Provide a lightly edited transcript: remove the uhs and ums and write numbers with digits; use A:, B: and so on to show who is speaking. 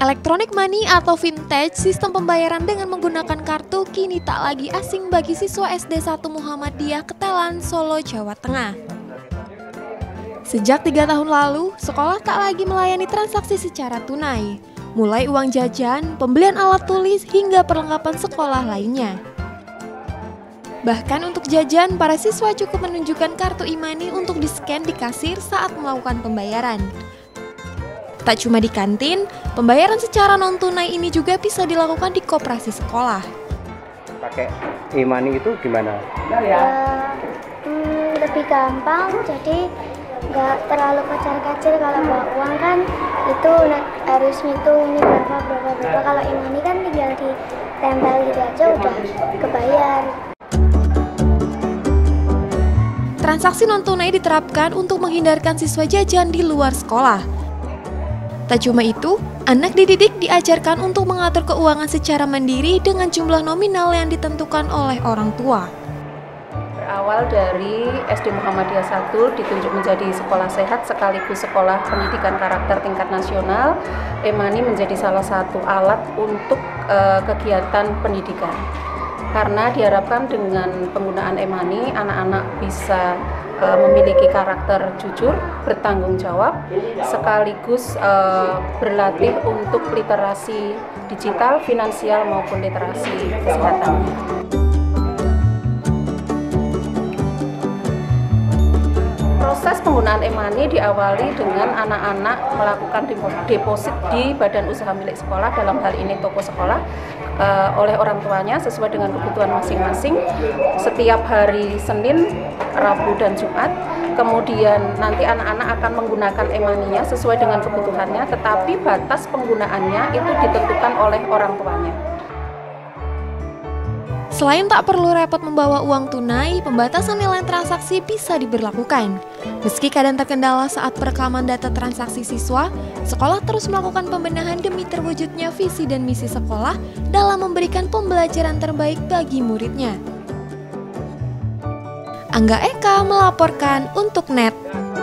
A: Electronic money atau vintage, sistem pembayaran dengan menggunakan kartu kini tak lagi asing bagi siswa SD 1 Muhammadiyah Ketelan, Solo, Jawa Tengah. Sejak 3 tahun lalu, sekolah tak lagi melayani transaksi secara tunai, mulai uang jajan, pembelian alat tulis, hingga perlengkapan sekolah lainnya. Bahkan untuk jajan, para siswa cukup menunjukkan kartu e-money untuk di-scan di kasir saat melakukan pembayaran. Tak cuma di kantin, pembayaran secara non-tunai ini juga bisa dilakukan di koperasi sekolah.
B: Pakai e-money itu gimana?
C: Lebih gampang, jadi nggak terlalu kacir-kacir. Kalau bawa uang kan itu harus ngitung ini berapa. Kalau e-money kan tinggal ditempel gitu aja udah kebayar.
A: Transaksi non-tunai diterapkan untuk menghindarkan siswa jajan di luar sekolah. Tak cuma itu, anak dididik diajarkan untuk mengatur keuangan secara mandiri dengan jumlah nominal yang ditentukan oleh orang tua.
D: Berawal dari SD Muhammadiyah 1 ditunjuk menjadi sekolah sehat sekaligus sekolah pendidikan karakter tingkat nasional, e-money menjadi salah satu alat untuk kegiatan pendidikan. Karena diharapkan dengan penggunaan e-money, anak-anak bisa memiliki karakter jujur, bertanggung jawab, sekaligus berlatih untuk literasi digital, finansial maupun literasi kesehatan. Proses penggunaan e-money diawali dengan anak-anak melakukan deposit di badan usaha milik sekolah, dalam hal ini toko sekolah, oleh orang tuanya sesuai dengan kebutuhan masing-masing setiap hari Senin, Rabu, dan Jumat. Kemudian nanti anak-anak akan menggunakan e-money-nya sesuai dengan kebutuhannya, tetapi batas penggunaannya itu ditentukan oleh orang tuanya.
A: Selain tak perlu repot membawa uang tunai, pembatasan nilai transaksi bisa diberlakukan. Meski kadang terkendala saat perekaman data transaksi siswa, sekolah terus melakukan pembenahan demi terwujudnya visi dan misi sekolah dalam memberikan pembelajaran terbaik bagi muridnya. Angga Eka melaporkan untuk NET.